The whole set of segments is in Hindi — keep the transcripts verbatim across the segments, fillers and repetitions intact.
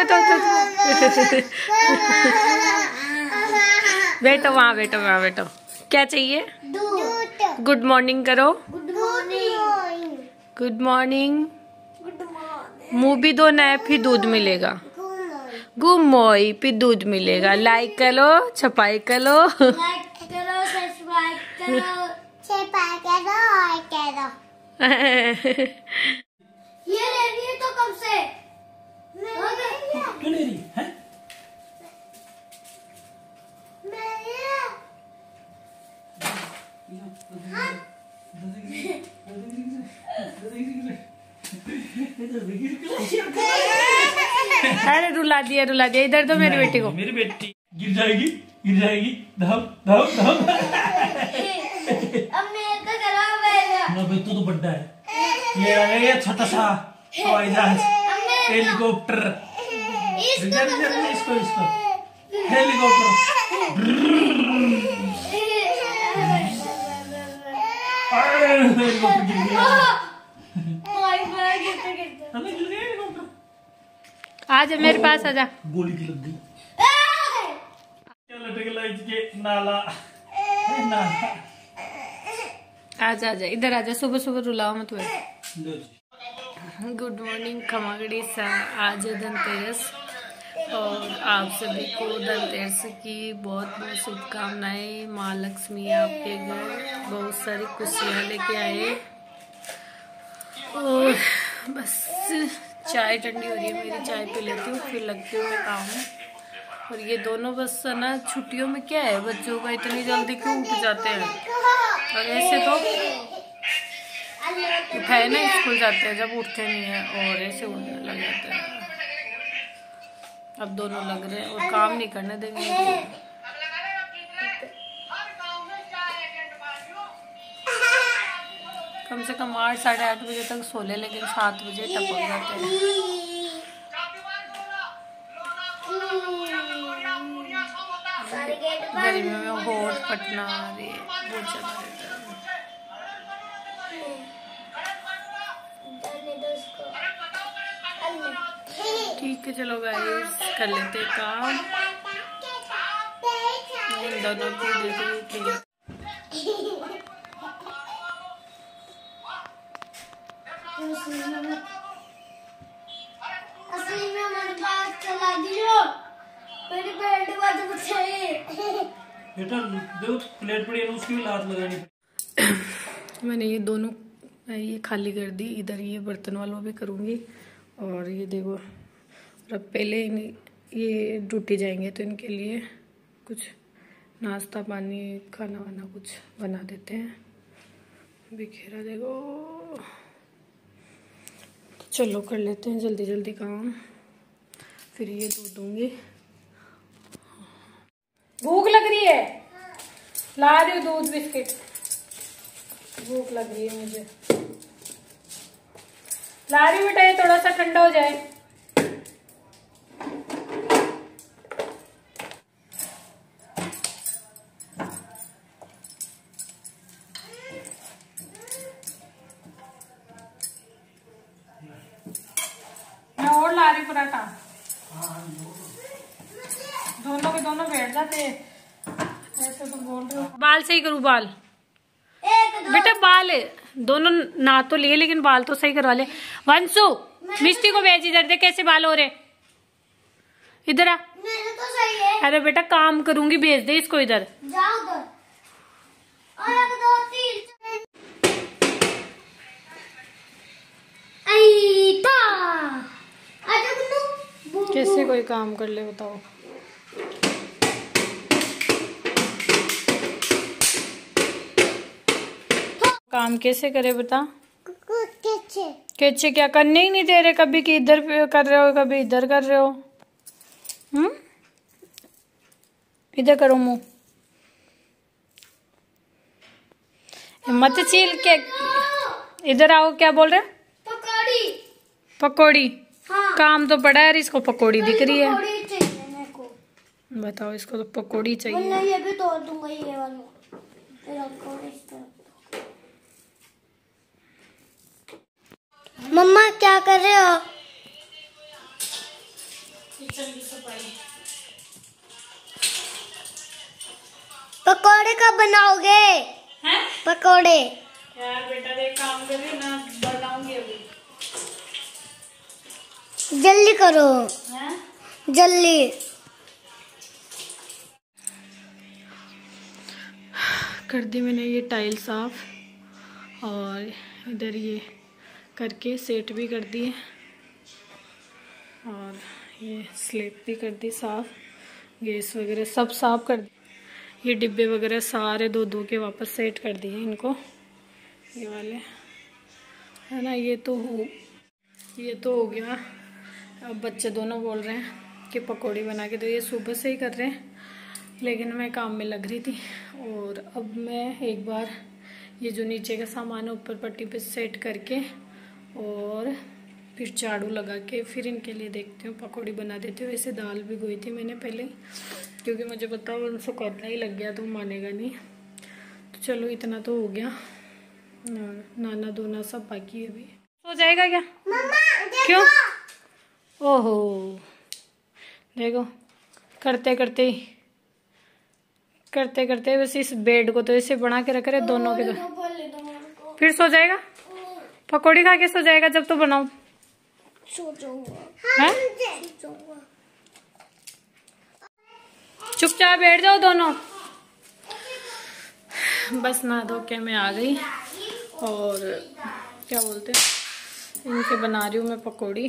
बैठो बैठो वहाँ बैठो वहाँ बैठो। क्या चाहिए? गुड मॉर्निंग करो। Good morning. Good morning. मुँह भी धोना है फिर दूध मिलेगा। गुड मॉर्निंग फिर दूध मिलेगा। लाइक करो, छपाई करो, लाइक करो, सब्सक्राइब करो, छपाई करो और करो। ये ले रही है तो कब से? क्यों ले रही है? अरे रुला दिया रुला दिया। इधर तो मेरी बेटी को। मेरी बेटी गिर जाएगी गिर जाएगी। धाम धाम धाम। अब मेरे को खराब है ना भाई तू तो बड़ा है। ये आ गया छोटा सा हवाई जहाज, हेलीकॉप्टर। इसको इसको इसको हेलीकॉप्टर। हेलीकॉप्टर गिर गया। आजा मेरे पास आजा। गोली की लग गई। क्या लटक ला इसके नाला नाला। आजा आजा इधर आजा। सुबह सुबह रुलाओ मत। गुड मॉर्निंग खमागड़ी सा। आज है धनतेरस और आप सभी को धनतेरस की बहुत बहुत शुभकामनाएं। माँ लक्ष्मी आपके घर बहुत सारी खुशियाँ लेके आए। और बस चाय ठंडी हो रही है मेरी, चाय पी लेती हूँ फिर लगती हूँ मैं काम। और ये दोनों बस ना छुट्टियों में क्या है बच्चों का इतनी जल्दी क्यों उठ जाते हैं। और ऐसे तो उठाए ना स्कूल जाते हैं जब उठते नहीं है और ऐसे उठने लग जाते हैं। अब दोनों लग रहे हैं और काम नहीं करने देंगे। कम से कम आठ साढ़े आठ बजे तक सो ले, लेकिन सात बजे टपक जाते हैं। गर्मी में होठ फटना अरे बहुत ज्यादा रहता है। ठीक है चलो गाइस कर लेते हैं काम। इन दोनों की देखिए असली में मेरे पास चला दियो। मेरी बेटी बात कुछ है। बेटा दो प्लेट पड़ी है उसकी भी लात लगानी। मैंने ये दोनों ये खाली कर दी। इधर ये बर्तन वालों भी करूँगी। और ये देखो अब पहले ये ड्यूटी जाएंगे तो इनके लिए कुछ नाश्ता पानी खाना वाना कुछ बना देते हैं। बिखेरा देखो। चलो कर लेते हैं जल्दी जल्दी काम फिर ये दूध दूंगी। भूख लग रही है, ला रही हूँ दूध बिस्किट। भूख लग रही है मुझे, ला रही हूँ बेटा। ये थोड़ा सा ठंडा हो जाए। मैं और ला रही पराठा। दोनों के दोनों बैठ जाते ऐसे तो बोल रहे हो। बाल सही करूँ बाल बेटा। बाल दोनों ना तो लिए लेकिन बाल तो सही करवा ले। वंशु मिस्टी को भेज इधर दे कैसे बाल हो रहे। इधर आ। मेरे तो सही है। अरे बेटा काम करूंगी भेज दे इसको इधर। जाओ उधर। और एक दो तीन कैसे कोई काम कर ले बताओ। काम कैसे करे बता। कैसे कैसे क्या करने ही नहीं दे रहे। कभी कि इधर कर रहे हो कभी इधर कर रहे हो। हम्म इधर करो मुंह। मत चील के इधर आओ। क्या बोल रहे? पकौड़ी। पकौड़ी। हाँ। काम तो पड़ा है इसको पकौड़ी दिख रही है। पकौड़ी चाहिए मेरे को। बताओ इसको तो पकौड़ी चाहिए। वरना ये भी तोड़ दूंगा ये वाला। पकौड़ी इस तरह। मम्मा क्या कर रहे हो? किचन की सफाई। पकोड़े कब बनाओगे? हैं? पकोड़े यार बेटा देख काम कर रही ना, बनाऊंगी अभी। जल्दी करो। हैं? जल्दी। कर दी मैंने ये टाइल साफ, और इधर ये करके सेट भी कर दिए, और ये स्लेब भी कर दी साफ, गैस वगैरह सब साफ कर दी। ये डिब्बे वगैरह सारे दो दो के वापस सेट कर दिए इनको, ये वाले है ना। ये तो हो ये तो हो गया। अब बच्चे दोनों बोल रहे हैं कि पकौड़ी बना के दो, ये सुबह से ही कर रहे हैं, लेकिन मैं काम में लग रही थी। और अब मैं एक बार ये जो नीचे का सामान है ऊपर पट्टी पे सेट करके और फिर झाड़ू लगा के फिर इनके लिए देखती हूँ, पकौड़ी बना देती हूँ। वैसे दाल भी गोई थी मैंने पहले, क्योंकि मुझे पता है उनसे करना ही लग गया तो मानेगा नहीं। तो चलो इतना तो हो गया, नाना धोना सब बाकी है अभी। हो जाएगा क्या? क्यों? ओहो देखो, करते करते ही करते करते बस इस बेड को तो ऐसे बना के रख रहे दोनों के दो। फिर सो जाएगा, पकौड़ी खा के सो जाएगा जब तो बनाऊं। चुपचाप बैठ जाओ दोनों। बस नहा धो के मैं आ गई, और क्या बोलते हैं, इनके बना रही हूँ मैं पकौड़ी।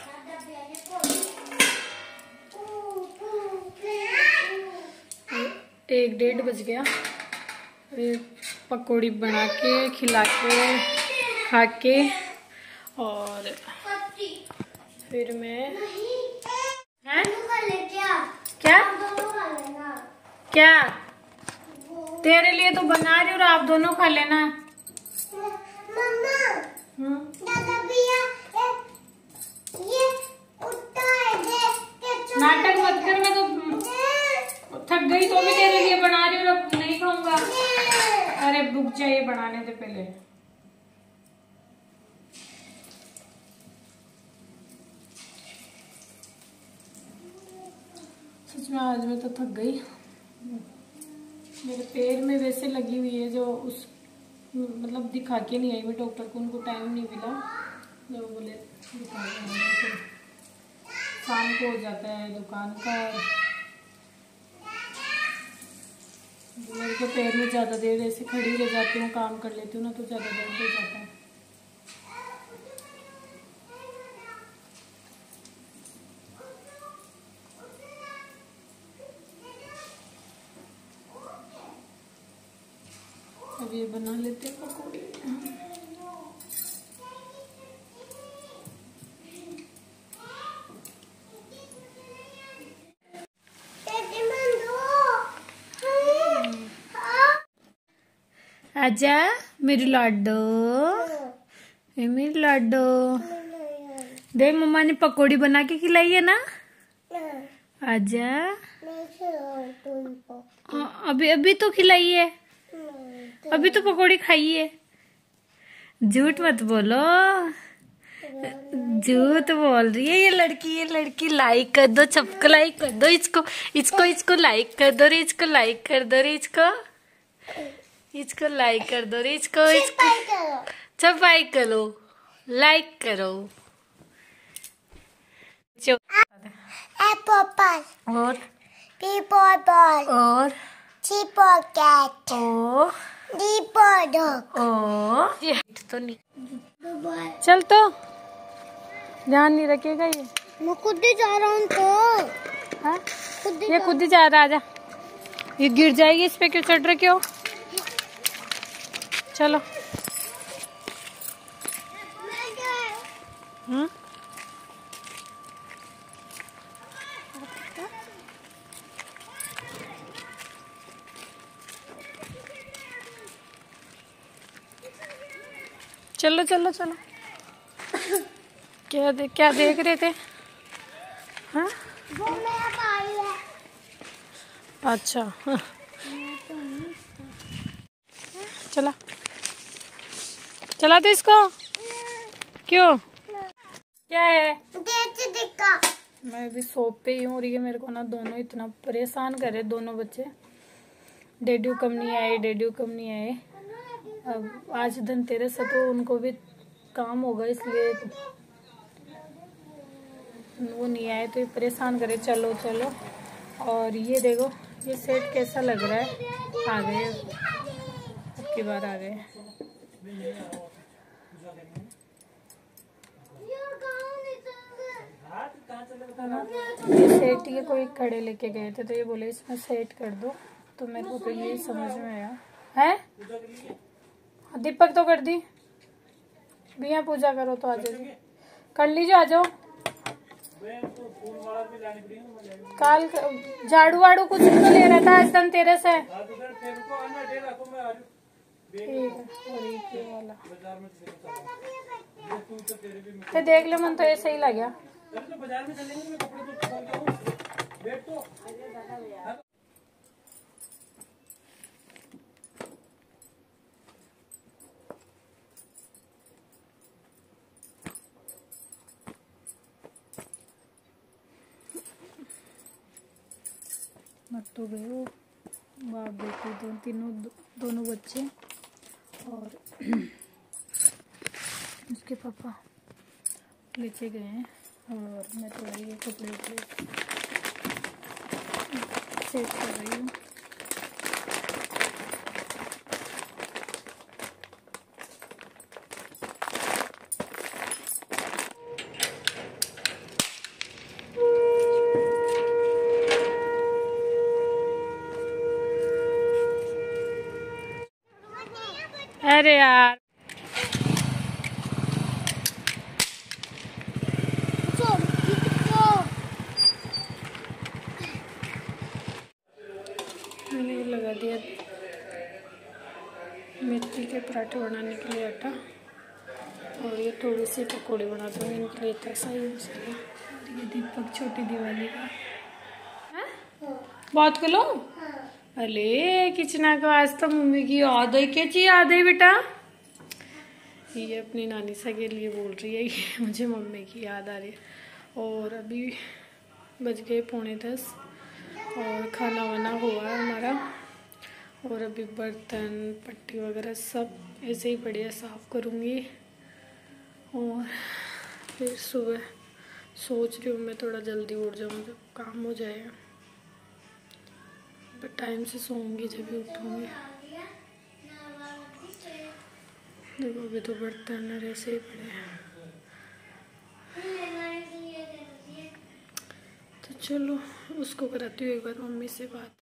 एक डेढ़ बज गया, पकौड़ी बना के खिला के खा के, और फिर मैं हैं? क्या क्या तेरे लिए तो बना रही हूँ, और आप दोनों खा लेना। नाटक मत कर, मैं तो थक गई तो भी तेरे लिए बना रही हूँ, अब नहीं खाऊंगा। अरे रुक जाइए, बनाने दे पहले। सच में आज मैं तो थक गई, मेरे पैर में वैसे लगी हुई है जो उस मतलब दिखा के नहीं आई मैं डॉक्टर को, उनको टाइम नहीं मिला, जो बोले दिखा के शाम को हो जाता है दुकान का। मेरे को पैर में ज़्यादा देर ऐसे खड़ी रह जाती हूँ, काम कर लेती हूँ ना, तो ज़्यादा दर्द हो जाता है। अब ये बना लेते हैं पकौड़े। आजा मेरी लाडो, मेरी लाडो, देख मम्मा ने पकौड़ी बना के खिलाई है ना। आजा, अभी अभी तो खिलाई है, अभी तो पकौड़ी खाई है। झूठ मत बोलो, झूठ बोल रही है ये लड़की। ये लड़की लाइक कर दो, सबको लाइक कर दो, इसको इसको इसको लाइक कर दो रे, इसको लाइक कर दो रे, इसको इसको लाइक कर दो रे, इसको इसको सफाई करो, लाइक करो। एप्पल और पीपल और चीपर कैट ओ डीपर डॉग ओ ये तो नहीं चल, तो ध्यान नहीं रखेगा ये। मैं खुद ही जा रहा हूँ तो हाँ ये खुद ही जा रहा, आजा, ये गिर जाएगी, इस पे क्यों चढ़ रखे हो। चलो हम्म चलो चलो चलो। क्या दे, क्या देख रहे थे? हाँ वो मेरा भाई है। अच्छा हाँ। चला चला तो इसको, क्यों क्या है? देखते दिखा मैं अभी शॉप पे ही हूँ और ये मेरे को ना दोनों इतना परेशान कर रहे दोनों बच्चे। डेड्यू कम नहीं आए, डेड्यू कम नहीं आए। अब आज धनतेरस है तो उनको भी काम होगा, इसलिए वो नहीं आए तो ये परेशान करे चलो चलो। और ये देखो ये सेट कैसा लग रहा है, आ गए अब की बार आ गए। ये सेट ये कोई कड़े लेके गए थे तो ये बोले इसमें सेट कर दो, तो मेरे को तो यही समझ में आया है। दीपक तो कर दी भैया, पूजा करो तो आ जाओ, कर लीजिए आ जाओ। काल झाड़ू वाड़ू कुछ तो ले रहा था, आज धनतेरस है। ठीक है, और ये वाला तो देख ले, मन तो ऐसे ही लग गया। मत तो गए वो बाप बेटी दो तीनों दो, दोनों बच्चे और उसके पापा लेके गए हैं। और मैं थोड़ा ये कपड़े उपड़े सेट कर रही हूँ। अरे यार मैंने लगा दिया मेथी के पराठे बनाने के लिए आटा, और ये थोड़ी सी पकौड़े बना दूँगी इनके लिए इतना सही मसाला। ये दीपक छोटी दिवाली का बहुत को लो। अरे किचना का आज तो मम्मी की याद है, क्या चीज याद है बेटा? ये अपनी नानी सा के लिए बोल रही है कि मुझे मम्मी की याद आ रही है। और अभी बज गए पौने दस और खाना वाना हुआ है हमारा, और अभी बर्तन पट्टी वगैरह सब ऐसे ही बढ़िया साफ करूँगी। और फिर सुबह सोच रही हूँ मैं थोड़ा जल्दी उठ जाऊँ जब काम हो जाएगा, पर टाइम से सोऊंगी जब भी उठूँगी। देखो अभी तो बर्तन ऐसे ही पड़े हैं, तो चलो उसको कराती हूँ एक बार मम्मी से बात।